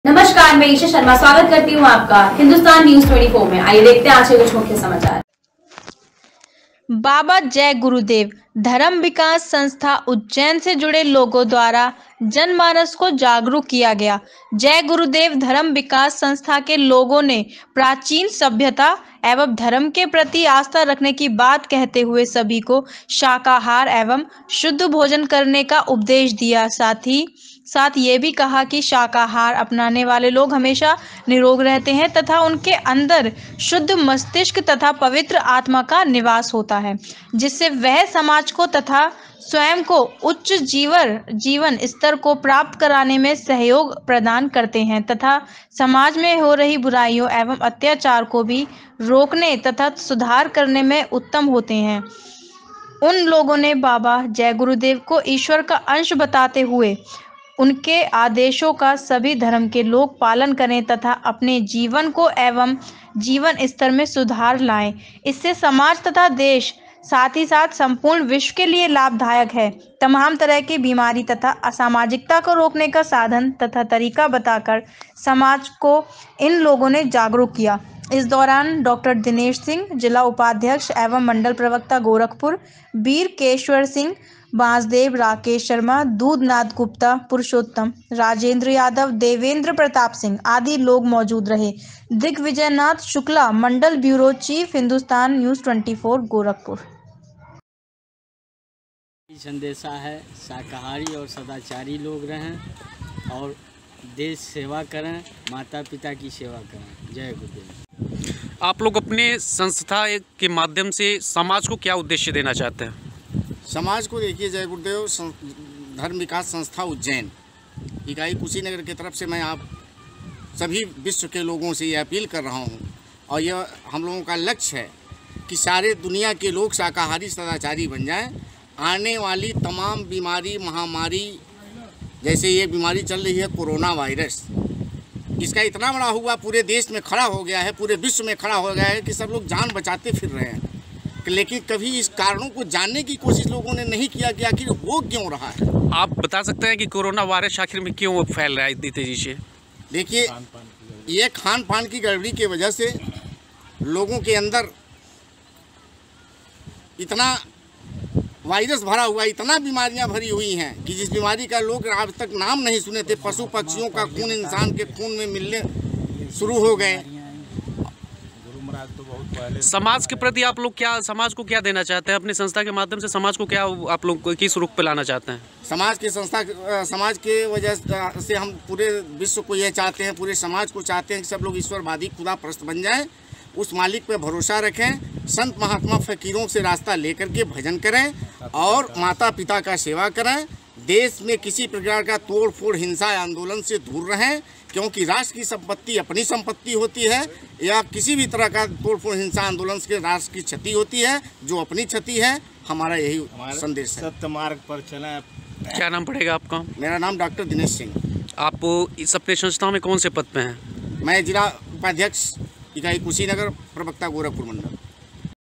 नमस्कार, मैं ईशा शर्मा स्वागत करती हूँ आपका हिंदुस्तान न्यूज 24 में। आइए देखते हैं आज के कुछ मुख्य समाचार। बाबा जय गुरुदेव धर्म विकास संस्था उज्जैन से जुड़े लोगों द्वारा जनमानस को जागरूक किया गया। जय गुरुदेव धर्म विकास संस्था के लोगों ने प्राचीन सभ्यता एवं धर्म के प्रति आस्था रखने की बात कहते हुए सभी को शाकाहार एवं शुद्ध भोजन करने का उपदेश दिया। साथ ये भी कहा कि शाकाहार अपनाने वाले लोग हमेशा निरोग रहते हैं तथा उनके अंदर शुद्ध मस्तिष्क तथा पवित्र आत्मा का निवास होता है, जिससे वह समाज को तथा स्वयं को उच्च जीवन स्तर को प्राप्त कराने में सहयोग प्रदान करते हैं तथा समाज में हो रही बुराइयों एवं अत्याचार को भी रोकने तथा सुधार करने में उत्तम होते हैं। उन लोगों ने बाबा जय गुरुदेव को ईश्वर का अंश बताते हुए उनके आदेशों का सभी धर्म के लोग पालन करें तथा अपने जीवन को एवं जीवन स्तर में सुधार लाएं। इससे समाज तथा देश साथ ही साथ संपूर्ण विश्व के लिए लाभदायक है। तमाम तरह की बीमारी तथा असामाजिकता को रोकने का साधन तथा तरीका बताकर समाज को इन लोगों ने जागरूक किया। इस दौरान डॉक्टर दिनेश सिंह, जिला उपाध्यक्ष एवं मंडल प्रवक्ता गोरखपुर, वीरकेश्वर सिंह, बांसदेव, राकेश शर्मा, दूधनाथ गुप्ता, पुरुषोत्तम, राजेंद्र यादव, देवेंद्र प्रताप सिंह आदि लोग मौजूद रहे। दिग्विजयनाथ शुक्ला, मंडल bureau chief, Hindustan news 24 Gorakhpur. संदेशा है शाकाहारी और सदाचारी लोग रहें और देश सेवा करें, माता पिता की सेवा करें। जय गुरुदेव। आप लोग अपने संस्था के माध्यम से समाज को क्या उद्देश्य देना चाहते हैं? समाज को देखिए, जय गुरुदेव धर्म विकास संस्था उज्जैन इकाई कुशीनगर की तरफ से मैं आप सभी विश्व के लोगों से ये अपील कर रहा हूँ और यह हम लोगों का लक्ष्य है कि सारे दुनिया के लोग शाकाहारी सदाचारी बन जाएं। आने वाली तमाम बीमारी, महामारी, जैसे ये बीमारी चल रही है कोरोना वायरस, इसका इतना बड़ा हुआ पूरे देश में खड़ा हो गया है, पूरे विश्व में खड़ा हो गया है कि सब लोग जान बचाते फिर रहे हैं, लेकिन कभी इस कारणों को जानने की कोशिश लोगों ने नहीं किया कि आखिर हो क्यों रहा है। आप बता सकते हैं कि कोरोना वायरस आखिर में क्यों फैल रहा है इतनी तेजी से? देखिए, ये खान पान की गड़बड़ी की वजह से लोगों के अंदर इतना वायरस भरा हुआ, इतना बीमारियां भरी हुई हैं कि जिस बीमारी का लोग आज तक नाम नहीं सुने थे। पशु पक्षियों का खून इंसान के खून में मिलने शुरू हो गए। समाज के प्रति आप लोग समाज को क्या देना चाहते हैं? अपनी संस्था के माध्यम से समाज को क्या आप लोग किस रुख पे लाना चाहते हैं? समाज के वजह से हम पूरे विश्व को यह चाहते हैं, पूरे समाज को चाहते हैं कि सब लोग ईश्वरवादी खुदा परस्त बन जाएं, उस मालिक पे भरोसा रखें, संत महात्मा फकीरों से रास्ता लेकर के भजन करें और माता पिता का सेवा करें। देश में किसी प्रकार का तोड़ फोड़, हिंसा आंदोलन से दूर रहें, क्योंकि राष्ट्र की संपत्ति अपनी संपत्ति होती है या किसी भी तरह का तोड़ फोड़, हिंसा आंदोलन से राष्ट्र की क्षति होती है, जो अपनी क्षति है। हमारा यही संदेश है। सत्य मार्ग पर चलें। क्या नाम पड़ेगा आपका? मेरा नाम डॉक्टर दिनेश सिंह। आप इस अपने संस्था में कौन से पद पे हैं? मैं जिला उपाध्यक्ष इकाई कुशीनगर, प्रवक्ता गोरखपुर मंडल।